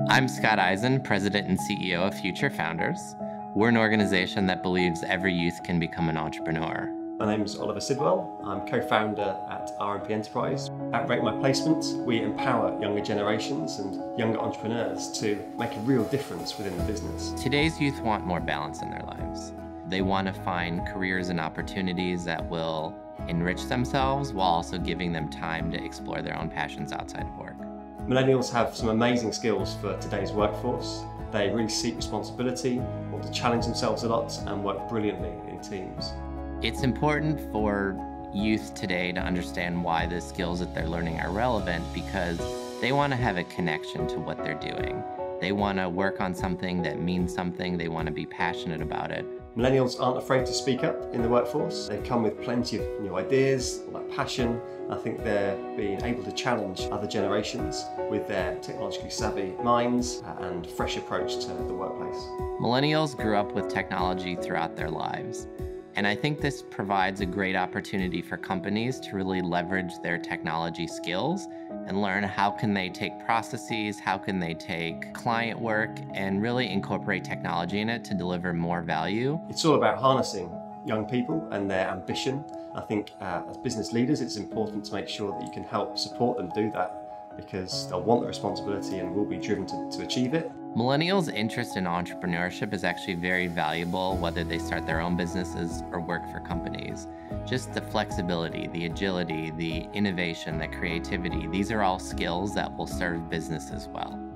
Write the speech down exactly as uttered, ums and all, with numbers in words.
I'm Scott Eisen, President and C E O of Future Founders. We're an organization that believes every youth can become an entrepreneur. My name is Oliver Sidwell. I'm co-founder at R and P Enterprise. At Rate My Placement, we empower younger generations and younger entrepreneurs to make a real difference within the business. Today's youth want more balance in their lives. They want to find careers and opportunities that will enrich themselves while also giving them time to explore their own passions outside of work. Millennials have some amazing skills for today's workforce. They really seek responsibility, want to challenge themselves a lot and work brilliantly in teams. It's important for youth today to understand why the skills that they're learning are relevant, because they want to have a connection to what they're doing. They want to work on something that means something. They want to be passionate about it. Millennials aren't afraid to speak up in the workforce. They come with plenty of new ideas, all that passion. I think they're being able to challenge other generations with their technologically savvy minds and fresh approach to the workplace. Millennials grew up with technology throughout their lives. And I think this provides a great opportunity for companies to really leverage their technology skills and learn how can they take processes, how can they take client work and really incorporate technology in it to deliver more value. It's all about harnessing young people and their ambition. I think uh, as business leaders, it's important to make sure that you can help support them do that, because they'll want the responsibility and will be driven to, to achieve it. Millennials' interest in entrepreneurship is actually very valuable, whether they start their own businesses or work for companies. Just the flexibility, the agility, the innovation, the creativity, these are all skills that will serve businesses well.